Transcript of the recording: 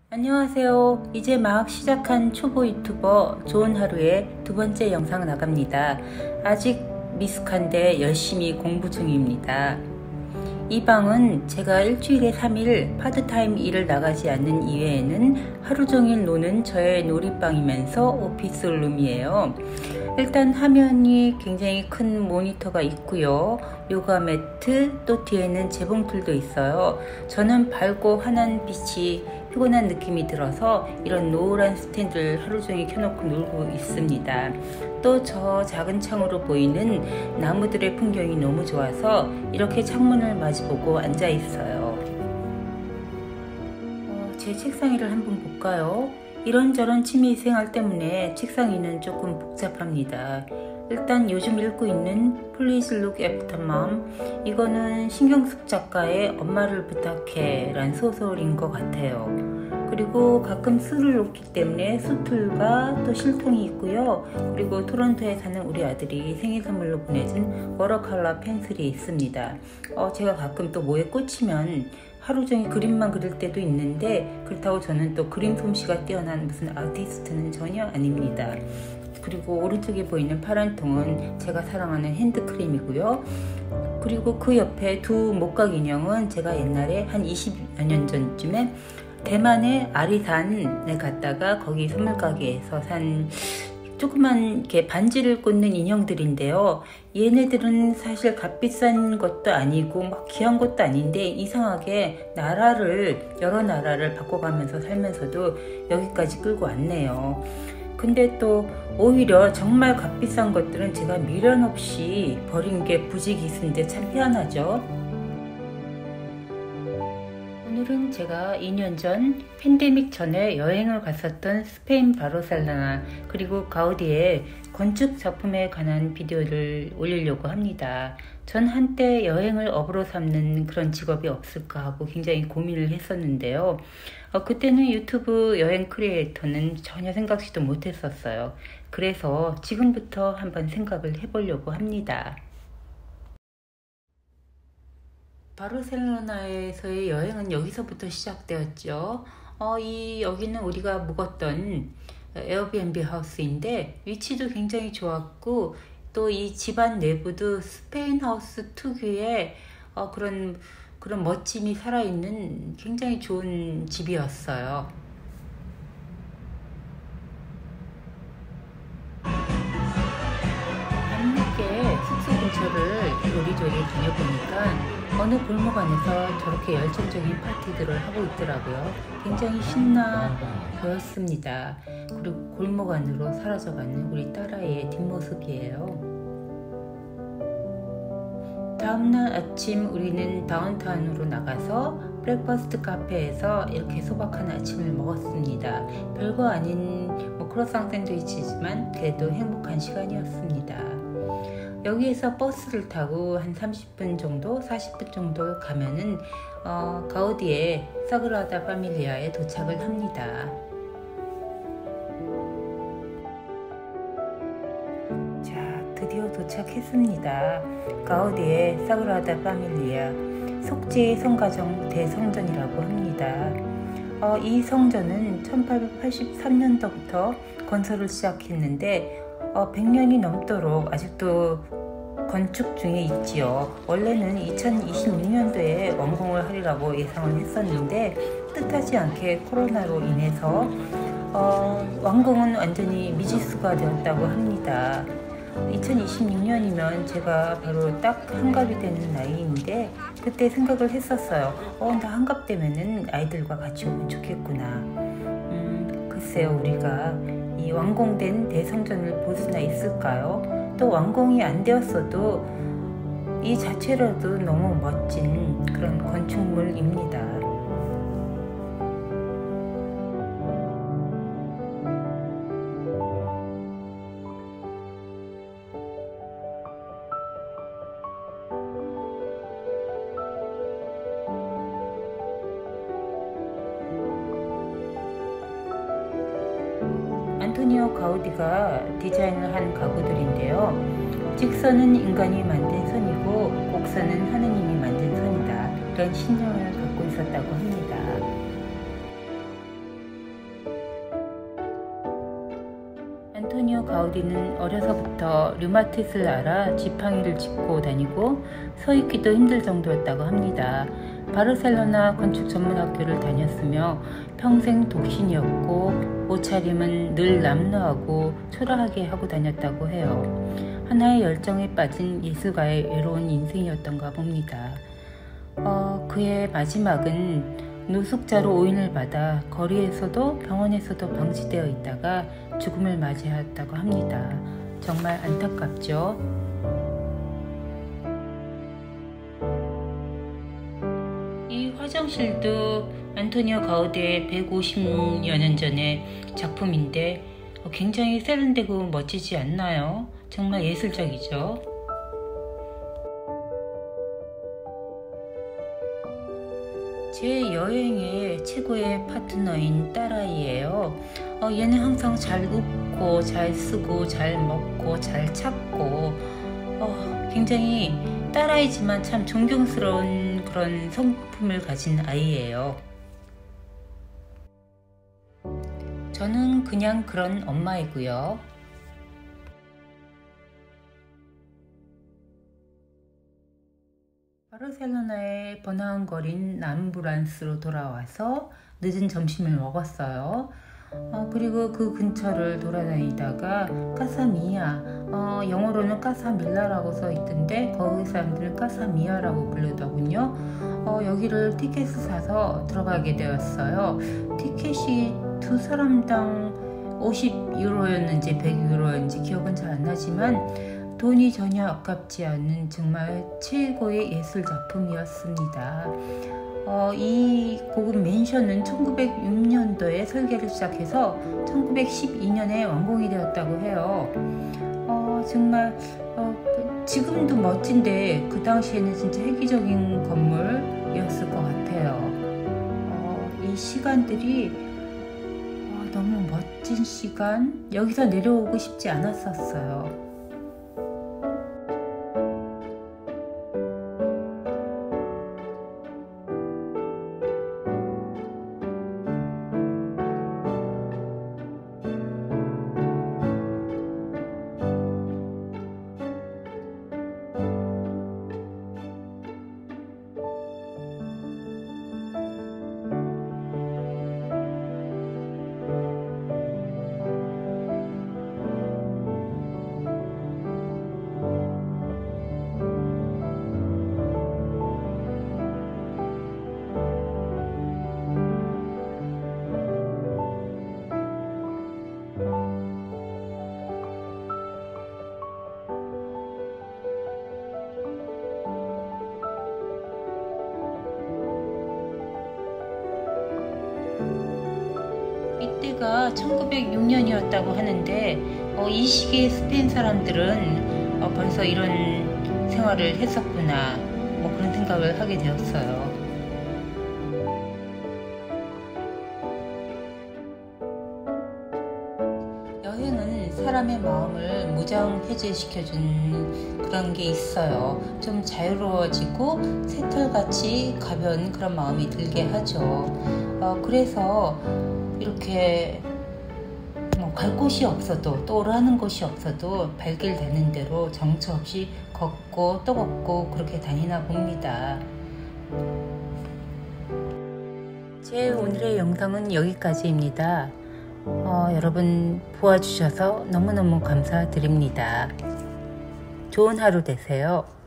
안녕하세요. 이제 막 시작한 초보 유튜버 좋은 하루의 두 번째 영상 나갑니다. 아직 미숙한데 열심히 공부 중입니다. 이 방은 제가 일주일에 3일 파트타임 일을 나가지 않는 이외에는 하루 종일 노는 저의 놀이방이면서 오피스룸이에요. 일단 화면이 굉장히 큰 모니터가 있고요. 요가 매트, 또 뒤에는 재봉틀도 있어요. 저는 밝고 환한 빛이 피곤한 느낌이 들어서 이런 노란 스탠드를 하루 종일 켜놓고 놀고 있습니다. 또 저 작은 창으로 보이는 나무들의 풍경이 너무 좋아서 이렇게 창문을 마주보고 앉아 있어요. 제 책상 위를 한번 볼까요? 이런저런 취미생활 때문에 책상 위는 조금 복잡합니다. 일단 요즘 읽고 있는 Please Look After Mom, 이거는 신경숙 작가의 엄마를 부탁해 란 소설인 것 같아요. 그리고 가끔 술을 놓기 때문에 수툴과 또 실통이 있고요. 그리고 토론토에 사는 우리 아들이 생일 선물로 보내준 워터컬러 펜슬이 있습니다. 제가 가끔 또 뭐에 꽂히면 하루 종일 그림만 그릴 때도 있는데, 그렇다고 저는 또 그림 솜씨가 뛰어난 무슨 아티스트는 전혀 아닙니다. 그리고 오른쪽에 보이는 파란 통은 제가 사랑하는 핸드크림이고요. 그리고 그 옆에 두 목각 인형은 제가 옛날에 한 20여 년 전쯤에 대만의 아리산에 갔다가 거기 선물가게에서 산 조그만 이렇게 반지를 꽂는 인형들인데요. 얘네들은 사실 값비싼 것도 아니고 막 귀한 것도 아닌데 이상하게 여러 나라를 바꿔가면서 살면서도 여기까지 끌고 왔네요. 근데 또 오히려 정말 값비싼 것들은 제가 미련 없이 버린 게 부지기수인데 참 희한하죠. 오늘은 제가 2년 전 팬데믹 전에 여행을 갔었던 스페인 바르셀로나, 그리고 가우디의 건축 작품에 관한 비디오를 올리려고 합니다. 전 한때 여행을 업으로 삼는 그런 직업이 없을까 하고 굉장히 고민을 했었는데요. 그때는 유튜브 여행 크리에이터는 전혀 생각지도 못했었어요. 그래서 지금부터 한번 생각을 해보려고 합니다. 바르셀로나에서의 여행은 여기서부터 시작되었죠. 여기는 우리가 묵었던 에어비앤비 하우스인데 위치도 굉장히 좋았고, 또 이 집안 내부도 스페인 하우스 특유의 그런 멋짐이 살아있는 굉장히 좋은 집이었어요. 밤늦게 숙소 근처를 요리조리 다녀보니까 어느 골목 안에서 저렇게 열정적인 파티들을 하고 있더라고요. 굉장히 신나 보였습니다. 그리고 골목 안으로 사라져가는 우리 딸아이의 뒷모습이에요. 다음날 아침 우리는 다운타운으로 나가서 브렉퍼스트 카페에서 이렇게 소박한 아침을 먹었습니다. 별거 아닌 크로상 샌드위치지만 그래도 행복한 시간이었습니다. 여기에서 버스를 타고 한 30분 정도, 40분 정도 가면은 가우디의 사그라다 파밀리아에 도착을 합니다. 자, 드디어 도착했습니다. 가우디의 사그라다 파밀리아, 속죄의 성가정 대성전이라고 합니다. 이 성전은 1883년도부터 건설을 시작했는데 100년이 넘도록 아직도 건축 중에 있지요. 원래는 2026년도에 완공을 하리라고 예상을 했었는데 뜻하지 않게 코로나로 인해서 완공은 완전히 미지수가 되었다고 합니다. 2026년이면 제가 바로 딱 환갑이 되는 나이인데 그때 생각을 했었어요. 나 환갑 되면은 아이들과 같이 오면 좋겠구나. 글쎄요, 우리가 이 완공된 대성전을 볼 수나 있을까요? 또 완공이 안 되었어도 이 자체로도 너무 멋진 그런 건축물입니다. 안토니오 가우디가 디자인을 한 가구들인데요. 직선은 인간이 만든 선이고 곡선은 하느님이 만든 선이다, 이런 신념을 갖고 있었다고 합니다. 안토니오 가우디는 어려서부터 류마티스를 앓아 지팡이를 짚고 다니고 서 있기도 힘들 정도였다고 합니다. 바르셀로나 건축전문학교를 다녔으며 평생 독신이었고 옷차림은 늘 남루하고 초라하게 하고 다녔다고 해요. 하나의 열정에 빠진 예술가의 외로운 인생이었던가 봅니다. 그의 마지막은 노숙자로 오인을 받아 거리에서도 병원에서도 방치되어 있다가 죽음을 맞이했다고 합니다. 정말 안타깝죠. 이 화장실도 안토니오 가우디의 150여 년 전의 작품인데 굉장히 세련되고 멋지지 않나요? 정말 예술적이죠. 제 여행의 최고의 파트너인 딸아이예요. 얘는 항상 잘 웃고 잘 쓰고 잘 먹고 잘 찾고 굉장히 딸아이지만 참 존경스러운 그런 성품을 가진 아이예요. 저는 그냥 그런 엄마이고요. 바르셀로나의 번화한 거리인 남브란스로 돌아와서 늦은 점심을 먹었어요. 그리고 그 근처를 돌아다니다가 까사미아, 영어로는 까사밀라라고 써 있던데 거기 사람들은 까사미아라고 부르더군요. 여기를 티켓을 사서 들어가게 되었어요. 티켓이 두 사람당 50유로였는지 100유로였는지 기억은 잘 안 나지만 돈이 전혀 아깝지 않은 정말 최고의 예술 작품이었습니다. 이 고급 맨션은 1906년도에 설계를 시작해서 1912년에 완공이 되었다고 해요. 정말 지금도 멋진데 그 당시에는 진짜 획기적인 건물이었을 것 같아요. 이 시간들이 너무 멋진 시간, 여기서 내려오고 싶지 않았었어요. 이때가 1906년이었다고 하는데 이 시기에 스페인 사람들은 벌써 이런 생활을 했었구나 그런 생각을 하게 되었어요. 여행은 사람의 마음을 무장해제시켜준 그런 게 있어요. 좀 자유로워지고 새털같이 가벼운 그런 마음이 들게 하죠. 그래서 이렇게 갈 곳이 없어도 또 오라는 곳이 없어도 발길 닿는 대로 정처 없이 걷고 또 걷고 그렇게 다니나 봅니다. 제 오늘의 영상은 여기까지입니다. 여러분 보아주셔서 너무너무 감사드립니다. 좋은 하루 되세요.